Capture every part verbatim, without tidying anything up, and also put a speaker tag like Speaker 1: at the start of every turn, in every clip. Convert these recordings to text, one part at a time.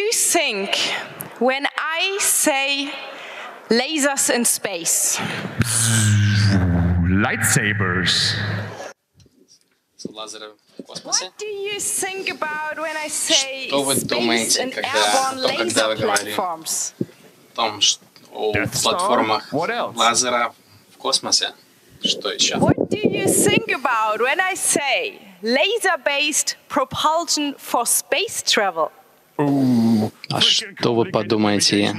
Speaker 1: you think when I say lasers in space?
Speaker 2: Lightsabers.
Speaker 3: Лазеры в космосе.
Speaker 1: What do you think about when I say
Speaker 3: Что вы
Speaker 1: space
Speaker 3: думаете,
Speaker 1: and
Speaker 3: когда,
Speaker 1: airborne
Speaker 3: о том, когда вы
Speaker 1: laser
Speaker 3: говорите
Speaker 1: platforms?
Speaker 3: о том, что о
Speaker 2: Death Star?
Speaker 3: платформах
Speaker 2: What else?
Speaker 3: лазера в космосе? Что еще?
Speaker 1: What do you think about when I say laser-based propulsion for space travel?
Speaker 3: А что вы подумаете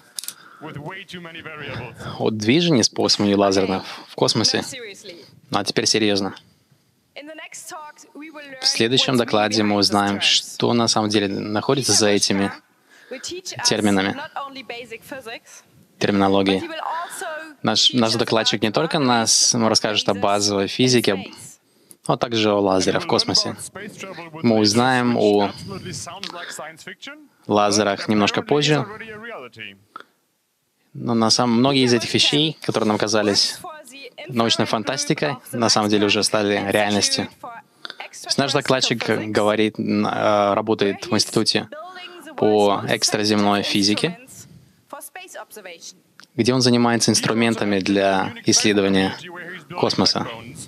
Speaker 3: о движении с помощью лазерных в космосе?
Speaker 1: No, seriously.
Speaker 3: Ну, а теперь серьезно.
Speaker 1: In the next talks, we will learn
Speaker 3: В следующем
Speaker 1: what's
Speaker 3: докладе
Speaker 1: really
Speaker 3: мы
Speaker 1: behind
Speaker 3: узнаем,
Speaker 1: these terms.
Speaker 3: что на самом деле находится за этими
Speaker 1: Will teach us
Speaker 3: терминами,
Speaker 1: not only basic physics, but
Speaker 3: терминологией.
Speaker 1: he will also
Speaker 3: Наш,
Speaker 1: teach
Speaker 3: наш
Speaker 1: us
Speaker 3: докладчик не
Speaker 1: about
Speaker 3: только нас расскажет о
Speaker 1: lasers
Speaker 3: базовой
Speaker 1: in
Speaker 3: физике,
Speaker 1: space.
Speaker 3: но также о лазерах в космосе. Мы узнаем о лазерах немножко позже, но на самом многие из этих вещей, которые нам казались научной фантастикой, на самом деле уже стали реальностью. То есть наш докладчик говорит, э, работает в институте по экстраземной физике, где он занимается инструментами для исследования космоса.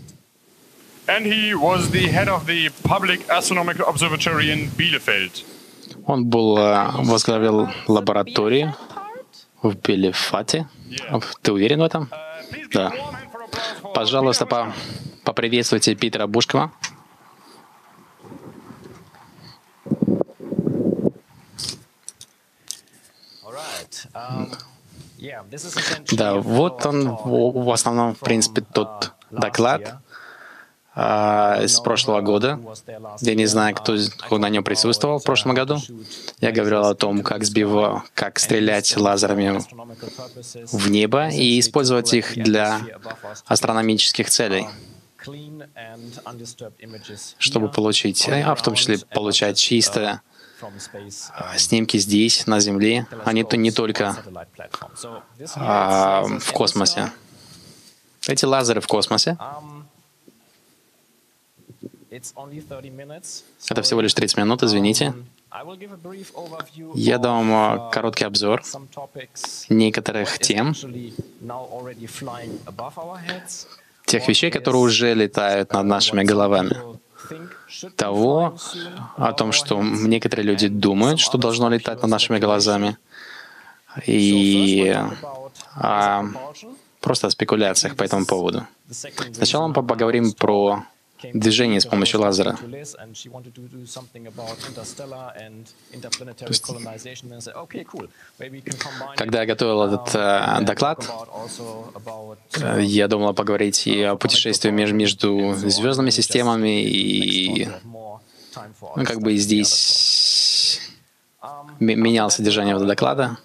Speaker 3: Он был, э, возглавил лабораторию в Белефате. Ты уверен в этом? Да. Пожалуйста, по, поприветствуйте Питера Бушкова. Да, вот он в, в основном, в принципе, тот доклад а, с прошлого года. Я не знаю, кто, кто на нем присутствовал в прошлом году. Я говорил о том, как сбивать, как стрелять лазерами в небо и использовать их для астрономических целей, чтобы получить, а в том числе получать чистое снимки здесь, на Земле, а не, не только а, в космосе. Эти лазеры в космосе — это всего лишь тридцать минут, извините. Я дам вам короткий обзор некоторых тем, тех вещей, которые уже летают над нашими головами. Того, о том, что некоторые люди думают, что должно летать над нашими глазами, и о просто о спекуляциях по этому поводу. Сначала мы поговорим про движение с помощью лазера. Когда я готовил этот э, доклад, э, я думал поговорить и о путешествии между, между звездными системами, и ну, как бы и здесь менял содержание этого доклада.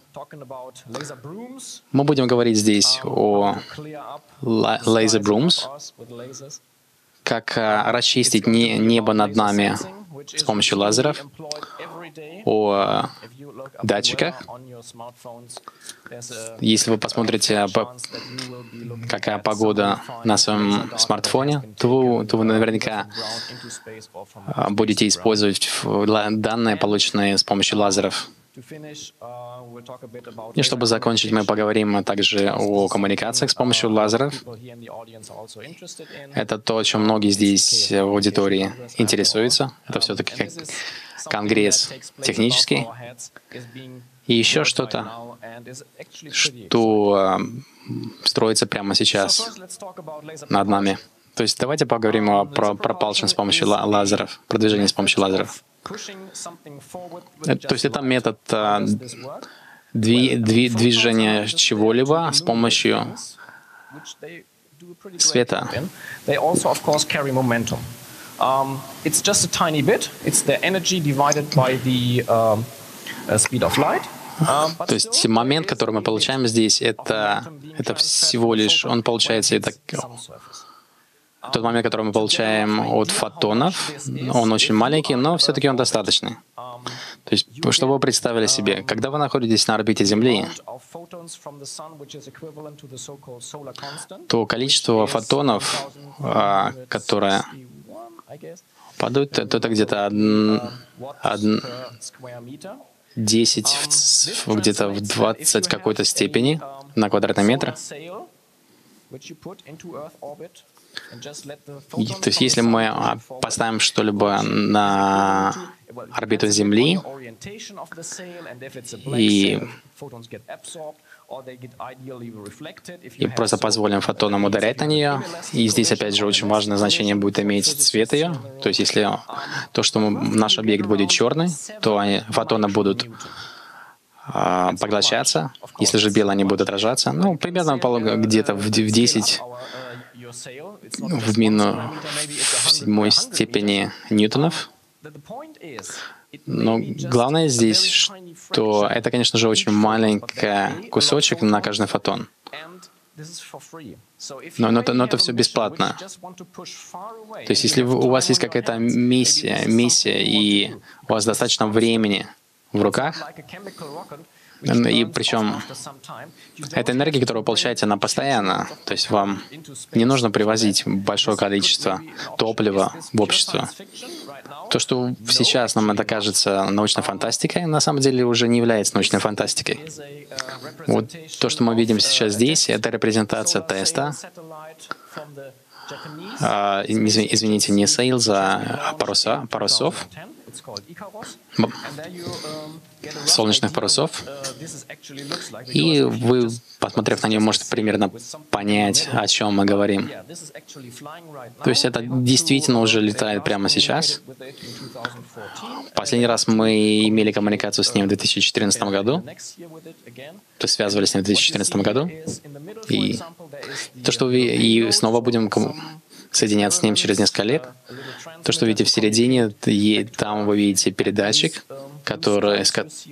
Speaker 3: Мы будем говорить здесь о laser brooms, как uh, расчистить не, небо над нами с помощью лазеров, о uh, датчиках. Если вы посмотрите, по, какая погода на своем смартфоне, то, то вы наверняка uh, будете использовать данные, полученные с помощью лазеров. И чтобы закончить, мы поговорим также о коммуникациях с помощью лазеров. Это то, о чем многие здесь в аудитории интересуются. Это все-таки как конгресс технический. И еще что-то, что строится прямо сейчас над нами. То есть давайте поговорим о про propulsion с помощью лазеров, продвижение с помощью лазеров. То есть это метод а, дви, дви, движения чего-либо с помощью света. То есть момент, который мы получаем здесь, это, это всего лишь, он получается, это тот момент, который мы получаем от фотонов, он очень маленький, но все-таки он достаточный. То есть, чтобы вы представили себе, когда вы находитесь на орбите Земли, то количество фотонов, которое падают, это где-то один, один, десять в, где-то в двадцать какой-то степени на квадратный метр. И, то есть если мы поставим что-либо на орбиту Земли и, и просто позволим фотонам ударять на нее, и здесь опять же очень важное значение будет иметь цвет ее. То есть если то, что мы, наш объект будет черный, то они, фотоны будут а, поглощаться. Если же белые, они будут отражаться. Ну, примерно где-то в десять в мину в седьмой степени ньютонов. Но главное здесь, что это, конечно же, очень маленький кусочек на каждый фотон. Но, но, это, но это все бесплатно. То есть если у вас есть какая-то миссия, миссия, и у вас достаточно времени в руках, и причем эта энергия, которую вы получаете, она постоянно. То есть вам не нужно привозить большое количество топлива в общество. То, что сейчас нам это кажется научной фантастикой, на самом деле уже не является научной фантастикой. Вот то, что мы видим сейчас здесь, это репрезентация теста. Uh, извините, не сейл, а паруса, парусов, солнечных парусов. И вы, посмотрев на нее, можете примерно понять, о чем мы говорим. То есть это действительно уже летает прямо сейчас. Последний раз мы имели коммуникацию с ним в две тысячи четырнадцатом году. То есть связывались с ним в две тысячи четырнадцатом году. И то, что вы и снова будем соединяться с ним через несколько лет. То, что видите в середине, там вы видите передатчик, который...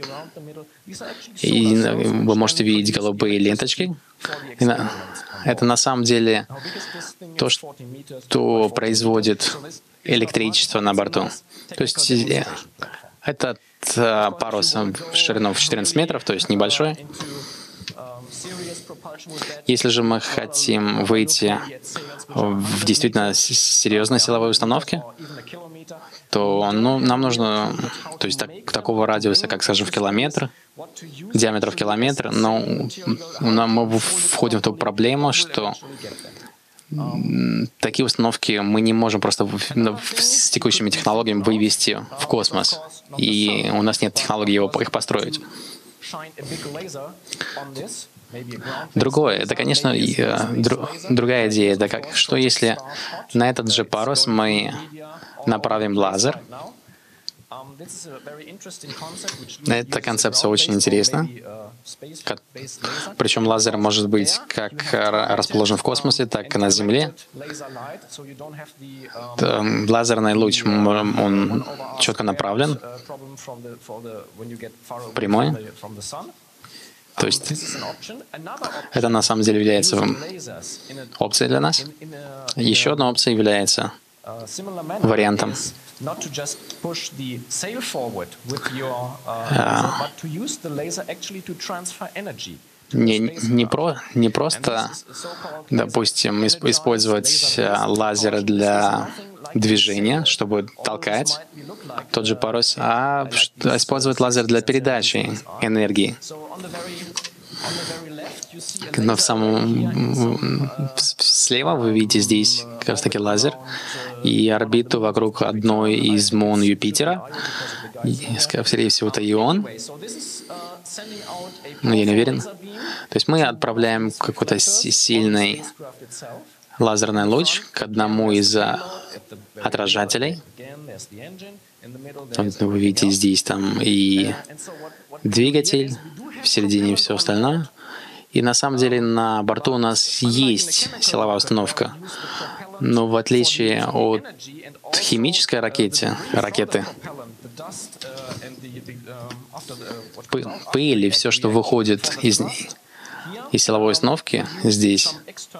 Speaker 3: И вы можете видеть голубые ленточки. Это на самом деле то, что производит электричество на борту. То есть этот парус шириной в четырнадцать метров, то есть небольшой. Если же мы хотим выйти в действительно серьезной силовой установке, то ну, нам нужно, то есть так, такого радиуса, как, скажем, в километр, диаметр в километр, но мы входим в ту проблему, что такие установки мы не можем просто с текущими технологиями вывести в космос, и у нас нет технологий его, их построить. Другое, это, конечно, дру, другая идея. Это как, что если на этот же парус мы направим лазер? Эта концепция очень интересна. Причем лазер может быть как расположен в космосе, так и на Земле. Лазерный луч, он четко направлен, прямой. То есть это на самом деле является опцией для нас. Еще одна опция является вариантом. Не, не, про, не просто, допустим, использовать лазер для движения, чтобы толкать тот же парус, а использовать лазер для передачи энергии. Но в самом слева вы видите здесь как раз таки лазер и орбиту вокруг одной из мон Юпитера. Скорее всего, это Ион. Но я не уверен. То есть мы отправляем какой-то сильный лазерный луч к одному из отражателей. Вы видите здесь там и двигатель, в середине все остальное. И на самом деле на борту у нас есть силовая установка. Но в отличие от химической ракеты, ракеты пыль и все, что выходит из, из силовой установки здесь,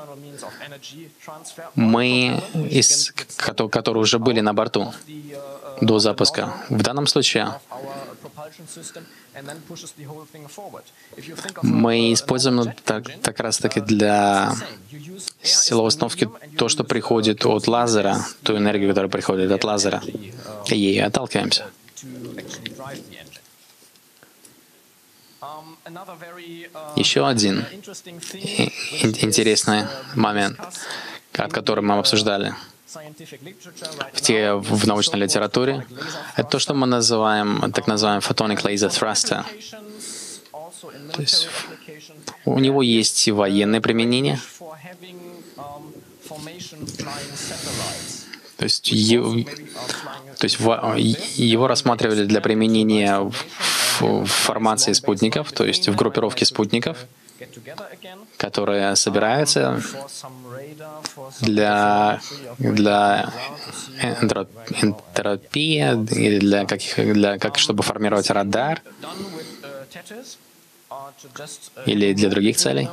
Speaker 3: мы, из, которые уже были на борту до запуска. В данном случае мы используем так, так раз таки для силовой установки то, что приходит от лазера, ту энергию, которая приходит от лазера, и ей отталкиваемся. Еще один интересный момент, от которого мы обсуждали в, те, в научной литературе, это то, что мы называем так называемый photonic laser thruster. То есть у него есть и военное применение. То есть, его, то есть его рассматривали для применения в формации спутников, то есть в группировке спутников, которые собираются для, для энтропии или для каких, для, как, чтобы формировать радар или для других целей.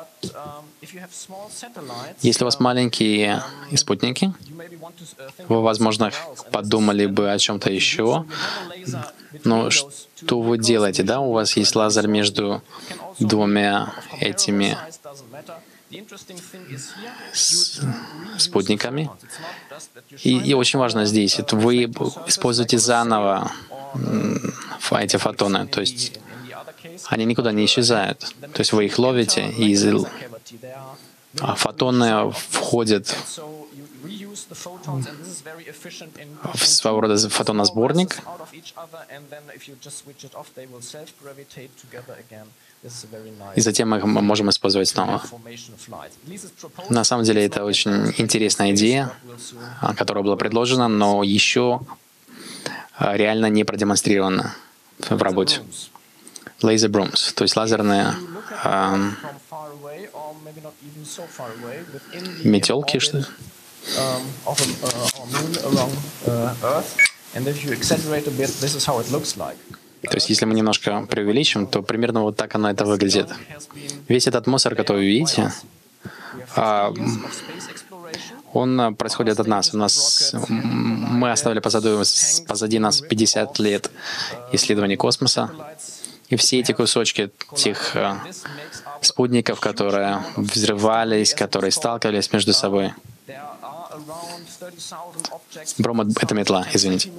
Speaker 3: Если у вас маленькие спутники, вы, возможно, подумали бы о чем-то еще, но что вы делаете? Да, у вас есть лазер между двумя этими спутниками. И, и очень важно здесь, это вы используете заново эти фотоны, то есть они никуда не исчезают. То есть вы их ловите, и а фотоны входят в своего рода фотоносборник. И затем мы их можем использовать снова. На самом деле это очень интересная идея, которая была предложена, но еще реально не продемонстрирована в работе. Laser brooms, то есть лазерные э, метелки, что То есть, если мы немножко преувеличим, то примерно вот так оно это выглядит. Весь этот мусор, который вы видите, э, он происходит от нас. У нас мы оставили позади, позади нас пятьдесят лет исследований космоса. И все эти кусочки тех э, спутников, которые взрывались, которые сталкивались между собой. Бром — это метла, извините.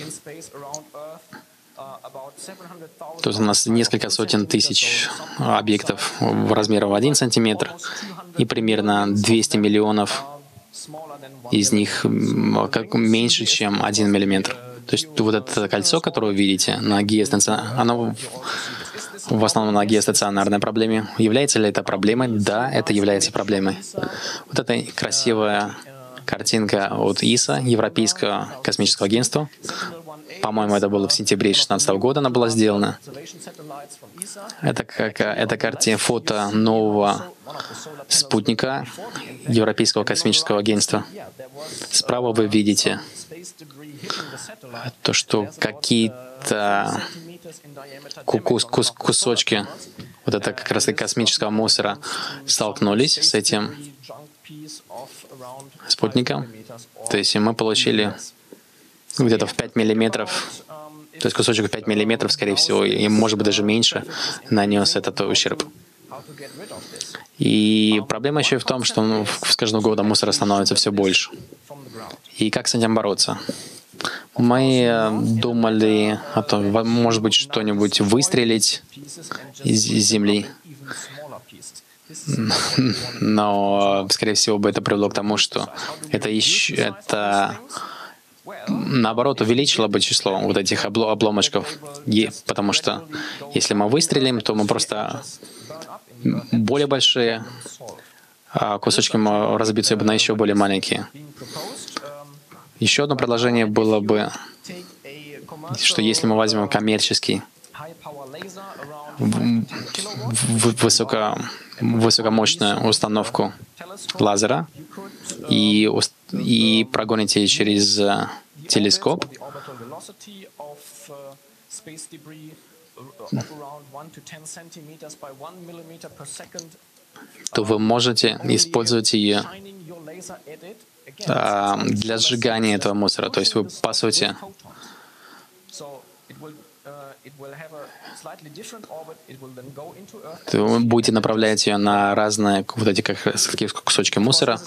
Speaker 3: Тут у нас несколько сотен тысяч объектов в размере в один сантиметр, и примерно двести миллионов из них как меньше, чем один миллиметр. То есть вот это кольцо, которое вы видите на геостационарной, оно в основном на геостационарной проблеме. Является ли это проблемой? Да, это является проблемой. Вот эта красивая картинка от ИСА, Европейского космического агентства. По-моему, это было в сентябре две тысячи шестнадцатого года, она была сделана. Это, как, это картина, фото нового спутника Европейского космического агентства. Справа вы видите то, что какие-то кус кус кусочки вот это как раз и космического мусора столкнулись с этим спутником. То есть мы получили где-то в пять миллиметров, то есть кусочек в пять миллиметров, скорее всего, и может быть даже меньше, нанес этот ущерб. И проблема еще и в том, что ну, с каждым годом мусора становится все больше. И как с этим бороться? Мы думали о том, может быть, что-нибудь выстрелить из Земли. Но, скорее всего, бы это привело к тому, что это еще, это наоборот увеличило бы число вот этих обломочков, потому что если мы выстрелим, то мы просто более большие кусочки разбьются на еще более маленькие. Еще одно предложение было бы, что если мы возьмем коммерческий высоко, высокомощную установку лазера и, и прогоните через телескоп, то вы можете использовать ее а, для сжигания этого мусора. То есть вы, по сути, вы будете направлять ее на разные вот эти как, такие кусочки мусора.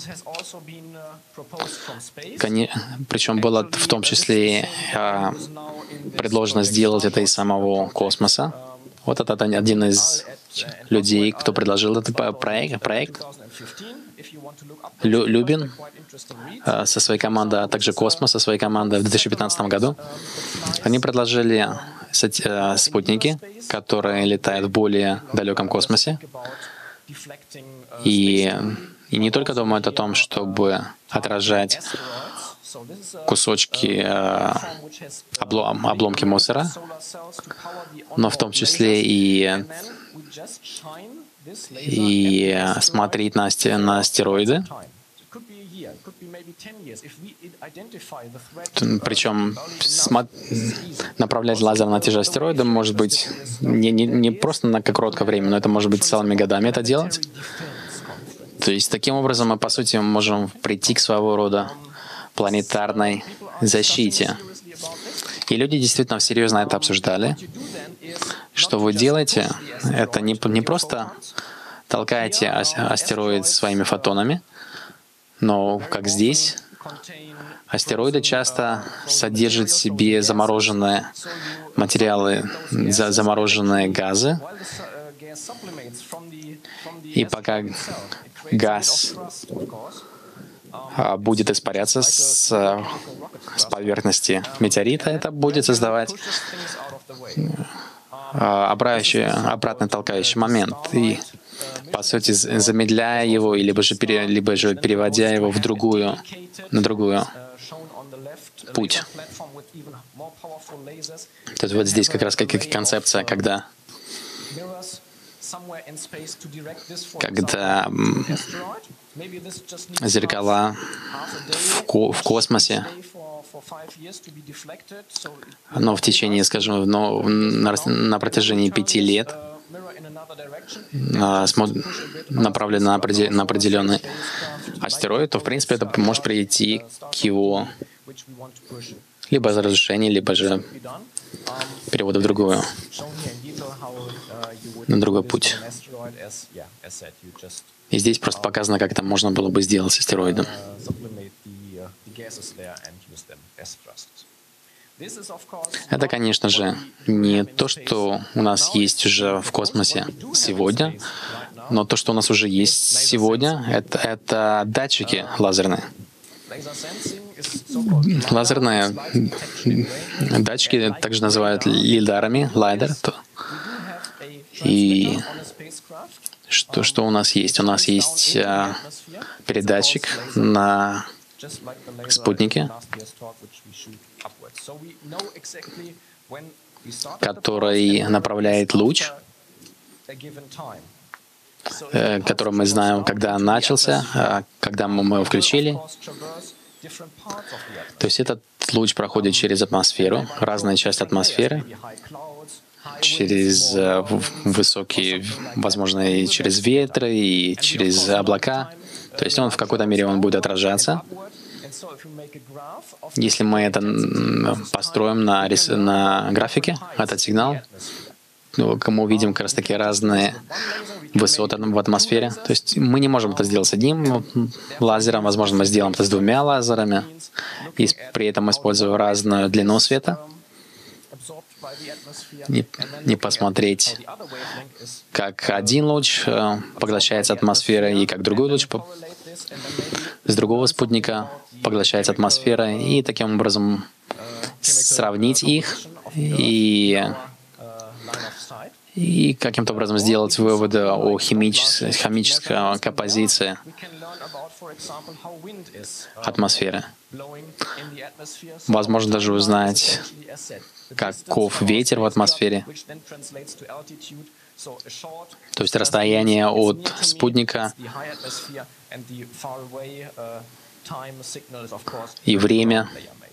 Speaker 3: Причем было в том числе а, предложено сделать это из самого космоса. Вот это один из людей, кто предложил этот проект. проект. Лю, Любин э, со своей командой, а также Космос со своей командой в две тысячи пятнадцатом году. Они предложили э, спутники, которые летают в более далеком космосе. И, и не только думают о том, чтобы отражать кусочки, э, облом, обломки мусора, но в том числе и, и смотреть на, на астероиды. Причем направлять лазер на те же астероиды может быть не, не, не просто на короткое время, но это может быть целыми годами это делать. То есть таким образом мы, по сути, можем прийти к своего рода планетарной защите. И люди действительно серьезно это обсуждали. Что вы делаете, это не, не просто толкаете астероид своими фотонами, но, как здесь, астероиды часто содержат в себе замороженные материалы, замороженные газы. И пока газ будет испаряться с, с поверхности метеорита, это будет создавать обратный, обратный толкающий момент. И, по сути, замедляя его, либо же, пере, либо же переводя его в другую, на другую путь. То есть вот здесь как раз как концепция, когда когда зеркала в, ко в космосе, но в течение, скажем, но на, на протяжении пяти лет направлен на, определ, на определенный астероид, то, в принципе, это может привести к его либо разрушению, либо же переводу в другую, на другой путь. И здесь просто показано, как это можно было бы сделать с астероидом. Это, конечно же, не то, что у нас есть уже в космосе сегодня, но то, что у нас уже есть сегодня, это, это датчики лазерные. Лазерные датчики также называют лидарами, лайдер. И что, что у нас есть? У нас есть а, передатчик на спутнике, который направляет луч, э, который мы знаем, когда он начался, когда мы его включили. То есть этот луч проходит через атмосферу, разные части атмосферы, через э, высокие, возможно, и через ветры, и через облака. То есть он в какой-то мере он будет отражаться. Если мы это построим на, рис... на графике, этот сигнал, то мы увидим как раз таки разные высоты в атмосфере. То есть мы не можем это сделать с одним лазером, возможно, мы сделаем это с двумя лазерами, и при этом используя разную длину света. Не, не посмотреть, как один луч э, поглощается атмосферой, и как другой луч по, с другого спутника поглощается атмосфера, и таким образом сравнить их и, и каким-то образом сделать выводы о химической, химической композиции атмосферы. Возможно, даже узнать, каков ветер в атмосфере. То есть расстояние от спутника и время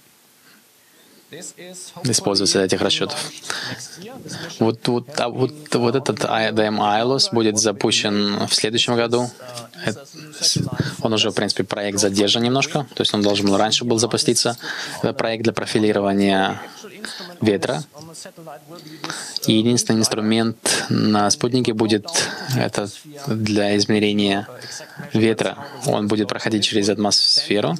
Speaker 3: используется этих расчетов. Вот, вот, а вот, вот этот эй ди эм Ailos будет запущен в следующем году. Он уже, в принципе, проект задержан немножко, то есть он должен был раньше был запуститься. Это проект для профилирования ветра. И единственный инструмент на спутнике будет это для измерения ветра. Он будет проходить через атмосферу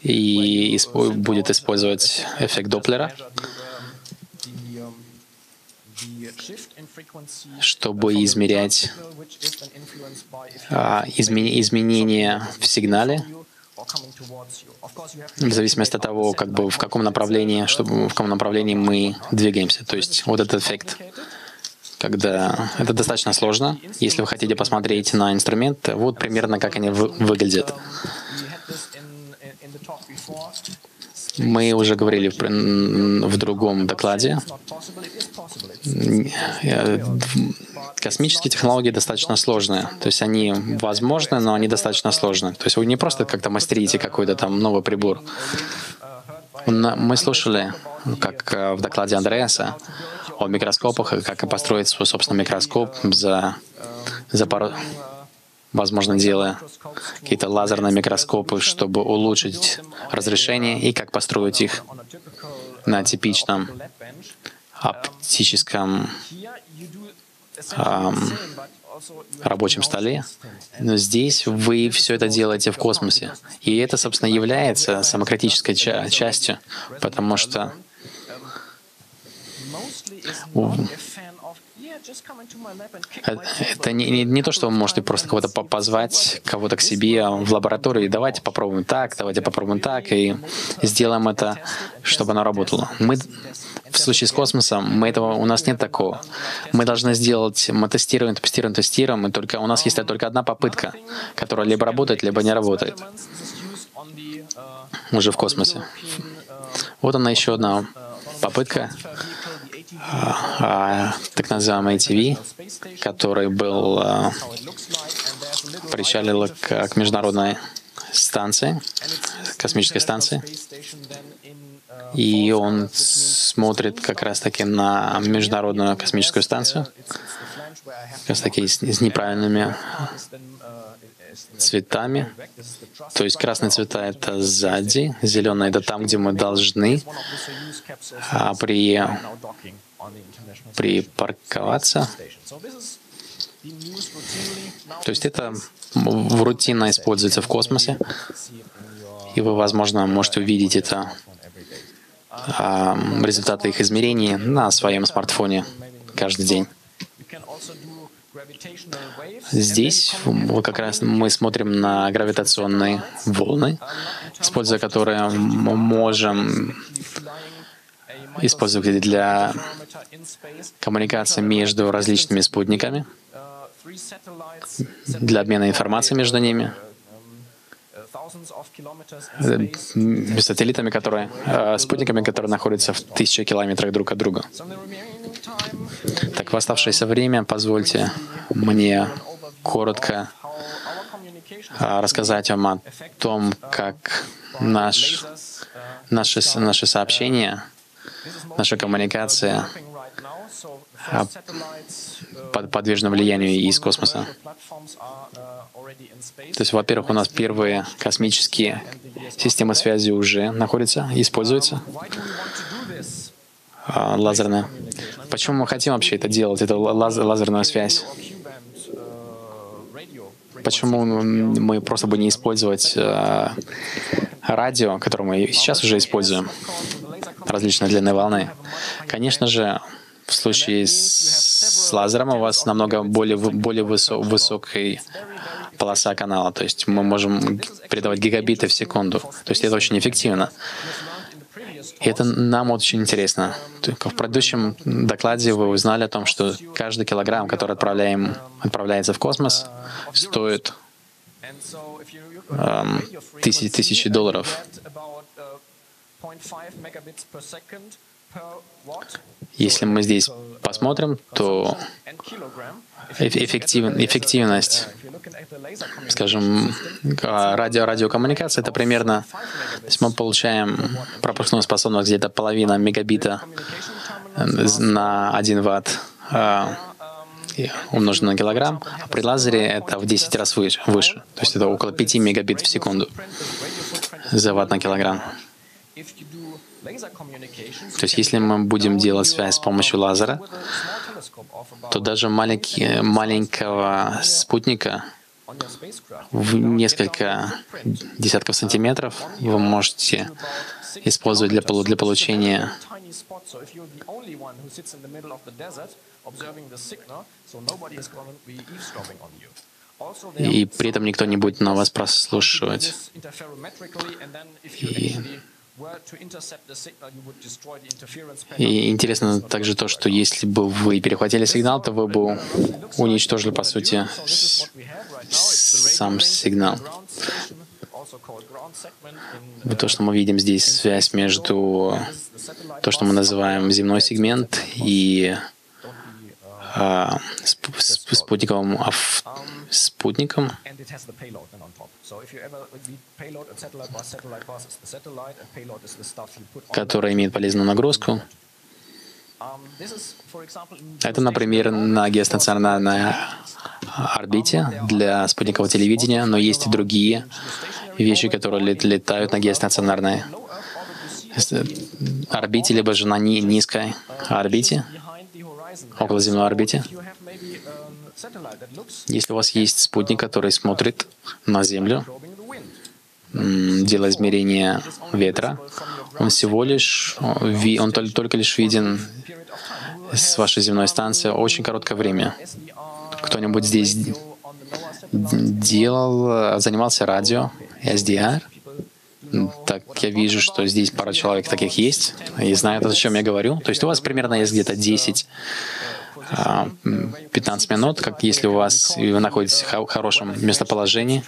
Speaker 3: и испо- будет использовать эффект Доплера. чтобы измерять а, измени, изменения в сигнале, в зависимости от того, как бы, в каком направлении, чтобы, в каком направлении мы двигаемся. То есть вот этот эффект, когда это достаточно сложно. Если вы хотите посмотреть на инструмент, вот примерно как они вы, выглядят. Мы уже говорили в, в другом докладе. Космические технологии достаточно сложные. То есть они возможны, но они достаточно сложны. То есть вы не просто как-то мастерите какой-то там новый прибор. Мы слушали, как в докладе Андреаса, о микроскопах, и как построить свой собственный микроскоп за, за пару... возможно, делая какие-то лазерные микроскопы, чтобы улучшить разрешение, и как построить их на типичном оптическом эм, рабочем столе. Но здесь вы все это делаете в космосе. И это, собственно, является самокритической ча- частью, потому что это не, не, не то, что вы можете просто кого-то позвать, кого-то к себе в лабораторию, и давайте попробуем так, давайте попробуем так, и сделаем это, чтобы оно работало. Мы, в случае с космосом, мы этого, у нас нет такого. Мы должны сделать, мы тестируем, тестируем, тестируем, и только, у нас есть только одна попытка, которая либо работает, либо не работает. Уже в космосе. Вот она еще одна попытка. А, так называемый эй ти ви, который был а, причалил к, к международной станции, космической станции, и он смотрит как раз-таки на международную космическую станцию, как раз-таки с, с неправильными цветами. То есть красные цвета — это сзади, зеленые — это там, где мы должны а при, припарковаться. То есть это рутинно используется в космосе, и вы, возможно, можете увидеть это, а, результаты их измерений на своем смартфоне каждый день. Здесь вот как раз мы смотрим на гравитационные волны, используя которые мы можем использовать для коммуникации между различными спутниками, для обмена информацией между ними, сателлитами, которые, спутниками, которые находятся в тысячи километрах друг от друга. Так, в оставшееся время позвольте мне коротко рассказать вам о том, как наш, наши, наши сообщения, наша коммуникация под подвержена влиянию из космоса. То есть, во-первых, у нас первые космические системы связи уже находятся, используются, лазерные. Почему мы хотим вообще это делать, эту лаз лазерную связь? Почему мы просто бы не использовать э, радио, которое мы сейчас уже используем, различные длины волны? Конечно же, в случае с, с лазером у вас намного более, более высо высокая полоса канала, то есть мы можем передавать гигабиты в секунду. То есть это очень эффективно. И это нам очень интересно. В предыдущем докладе вы узнали о том, что каждый килограмм, который отправляем, отправляется в космос, стоит эм, тысячи, тысячи долларов. Если мы здесь посмотрим, то эффектив, эффективность, скажем, радио, радиокоммуникации — это примерно, то есть мы получаем пропускную способность где-то половина мегабита на один ватт умноженное на килограмм, а при лазере это в десять раз выше, выше. То есть это около пяти мегабит в секунду за ватт на килограмм. То есть если мы будем делать связь с помощью лазера, то даже маленький, маленького спутника в несколько десятков сантиметров вы можете использовать для, для получения и при этом никто не будет на вас прослушивать. И, и интересно также то, что если бы вы перехватили сигнал, то вы бы уничтожили, по сути, с, сам сигнал. Вот то, что мы видим здесь, связь между то, что мы называем земной сегмент, и а, сп сп спутниковым ав спутником, который имеет полезную нагрузку. Это, например, на геостационарной орбите для спутникового телевидения, но есть и другие вещи, которые летают на геостационарной орбите, либо же на низкой орбите, околоземной орбите. Если у вас есть спутник, который смотрит на Землю, делая измерение ветра, он всего лишь, он только лишь виден с вашей земной станции очень короткое время. Кто-нибудь здесь делал, занимался радио, эс ди ар? Так, я вижу, что здесь пара человек таких есть, и знают, о чем я говорю. То есть у вас примерно есть где-то десять-пятнадцать минут, как если у вас вы находитесь в хорошем местоположении,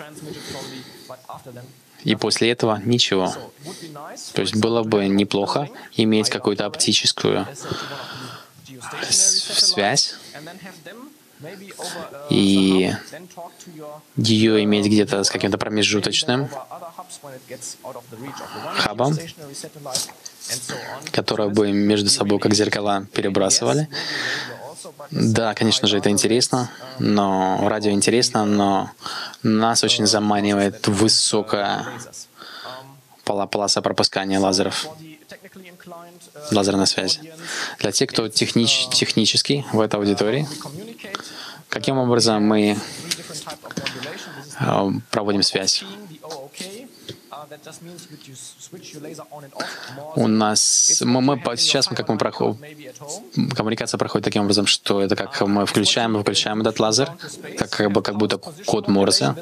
Speaker 3: и после этого ничего. То есть было бы неплохо иметь какую-то оптическую связь и ее иметь где-то с каким-то промежуточным хабом, которые бы между собой как зеркала перебрасывали. Да, конечно же, это интересно, но радио интересно, но нас очень заманивает высокая полоса пропускания лазеров, лазерной связи. Для тех, кто технич, технический в этой аудитории, каким образом мы э, проводим связь? У нас мы, мы сейчас мы как мы проходим, коммуникация проходит таким образом, что это как мы включаем и выключаем этот лазер, как как бы как будто код Морзе.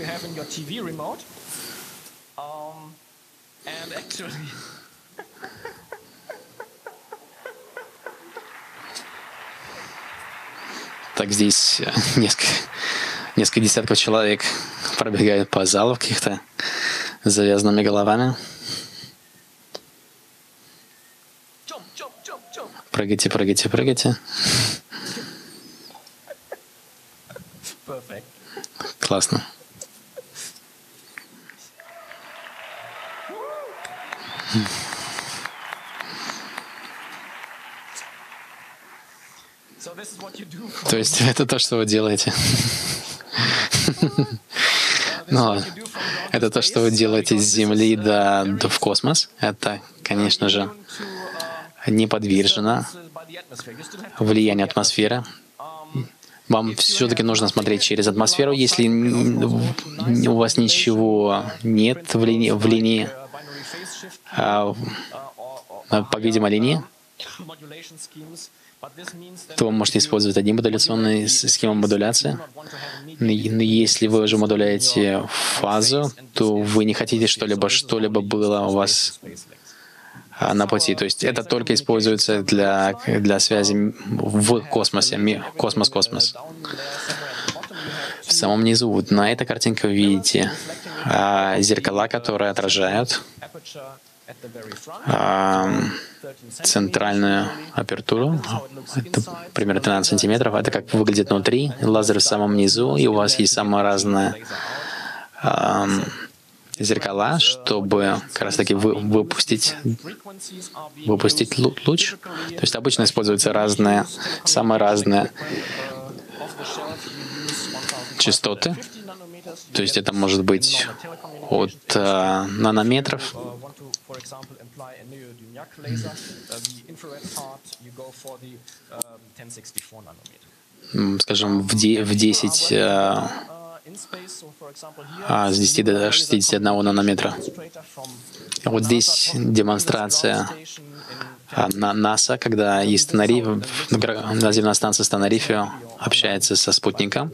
Speaker 3: Так здесь несколько, несколько десятков человек пробегают по залу каких-то с завязанными головами. Прыгайте, прыгайте, прыгайте. Классно. То есть это то, что вы делаете. Ну, это то, что вы делаете с Земли до, до в космос. Это, конечно же, не подвержено влиянию атмосферы. Вам все-таки нужно смотреть через атмосферу. Если у вас ничего нет в линии, в линии а, по видимой линии, то вы можете использовать одни модуляционные схемы модуляции. Но если вы уже модуляете фазу, то вы не хотите что-либо, что-либо было у вас на пути. То есть это только используется для, для связи в космосе, космос-космос. В самом низу, вот на этой картинке вы видите а, зеркала, которые отражают а, центральную апертуру. Это примерно тринадцать сантиметров. Это как выглядит внутри. Лазер в самом низу, и у вас есть самые разные а, зеркала, чтобы как раз таки вы, выпустить, выпустить луч. То есть обычно используются разные, самые разные частоты. То есть это может быть от э, нанометров скажем, в десять а, с десяти до шестидесяти одного нанометра. Вот здесь демонстрация на НАСА, когда есть Тенерифе, наземная станция Тенерифе общается со спутником.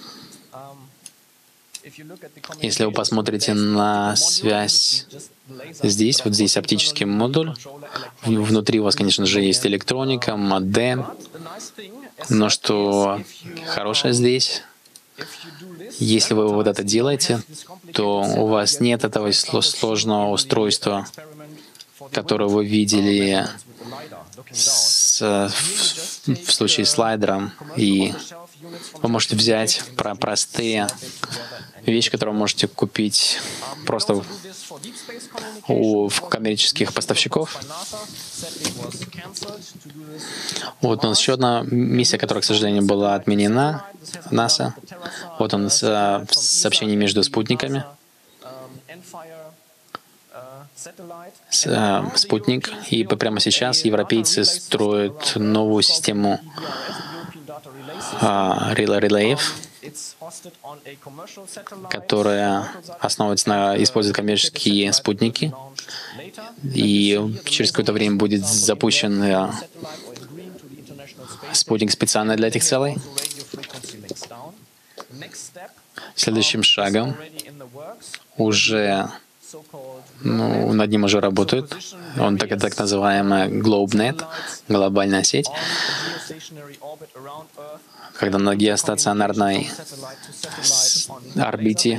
Speaker 3: Если вы посмотрите на связь здесь, вот здесь оптический модуль, внутри у вас, конечно же, есть электроника, модем, но что хорошее здесь, если вы вот это делаете, то у вас нет этого сложного устройства, которое вы видели с, в, в случае с слайдером, и вы можете взять про простые вещи, которые вы можете купить просто у коммерческих поставщиков. Вот у нас еще одна миссия, которая, к сожалению, была отменена, НАСА. Вот он, сообщение между спутниками. Спутник. И прямо сейчас европейцы строят новую систему релеев, которая основывается на использует коммерческие спутники. И через какое-то время будет запущен спутник специально для этих целей. Следующим шагом уже ну, над ним уже работают. Он так, так называемая GlobeNet, глобальная сеть, когда на геостационарной орбите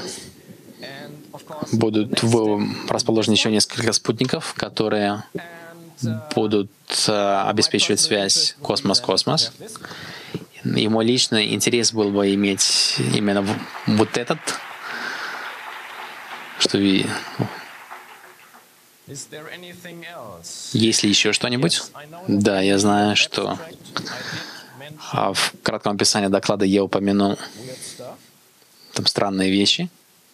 Speaker 3: будут расположены еще несколько спутников, которые будут обеспечивать связь космос-космос. И мой личный интерес был бы иметь именно вот этот, что вы... Есть ли еще что-нибудь? Да, я знаю, что в кратком описании доклада я упомянул там странные вещи.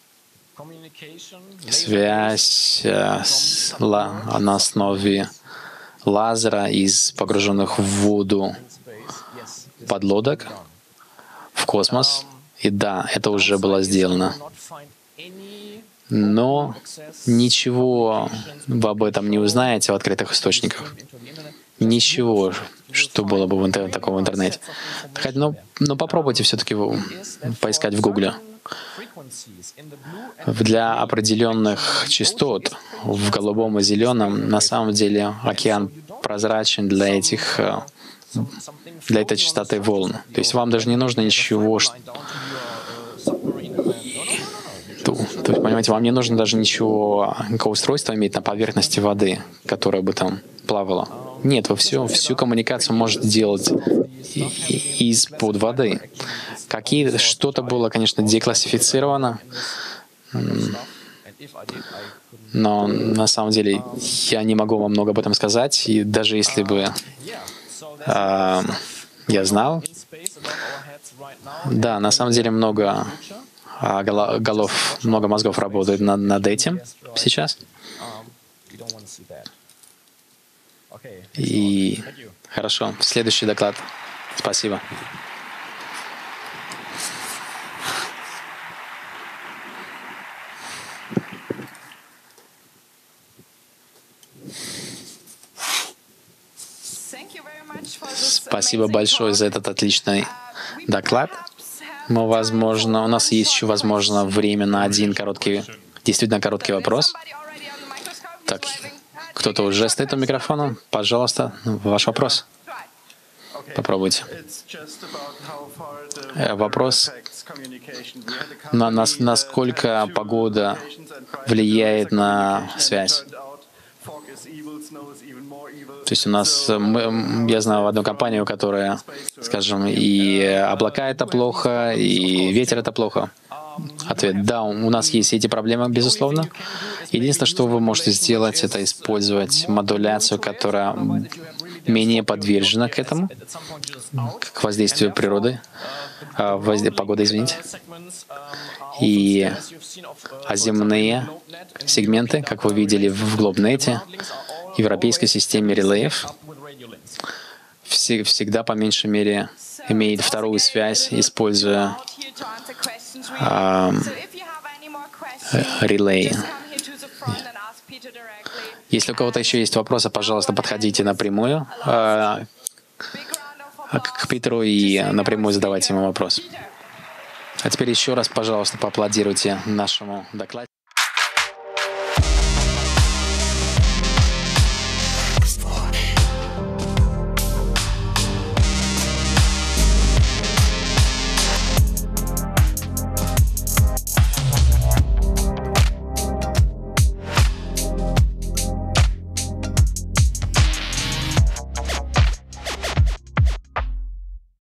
Speaker 3: Связь с, на основе лазера из погруженных в воду подлодок в космос. И да, это уже было сделано. Но ничего вы об этом не узнаете в открытых источниках. Ничего, что было бы в интер... такого в интернете. Но, но попробуйте все-таки поискать в Гугле. Для определенных частот в голубом и зеленом на самом деле океан прозрачен для этих для этой частоты волн. То есть вам даже не нужно ничего. То, то есть, понимаете, вам не нужно даже ничего, никакого устройства иметь на поверхности воды, которое бы там плавало. Нет, вы все, всю коммуникацию можете делать из-под воды. Какие, что-то было, конечно, деклассифицировано, но на самом деле я не могу вам много об этом сказать, и даже если бы э, я знал, да, на самом деле много голов, много мозгов работает над, над этим сейчас. И хорошо, следующий доклад. Спасибо. Спасибо большое за этот отличный доклад. Мы, возможно, у нас есть еще, возможно, время на один короткий, действительно короткий вопрос. Так, кто-то уже стоит у микрофона. Пожалуйста, ваш вопрос. Попробуйте. Вопрос, на, на, насколько погода влияет на связь. То есть у нас, мы, я знаю одну компанию, которая, скажем, и облака — это плохо, и ветер — это плохо. Ответ — да, у нас есть эти проблемы, безусловно. Единственное, что вы можете сделать, это использовать модуляцию, которая менее подвержена к этому, к воздействию природы, возде... погоды, извините. И а земные сегменты, как вы видели в GlobeNet, европейской системе релеев, всегда по меньшей мере имеет вторую связь, используя релей. Если у кого-то еще есть вопросы, пожалуйста, подходите напрямую э, к Питеру и напрямую задавайте ему вопрос. А теперь еще раз, пожалуйста, поаплодируйте нашему докладчику.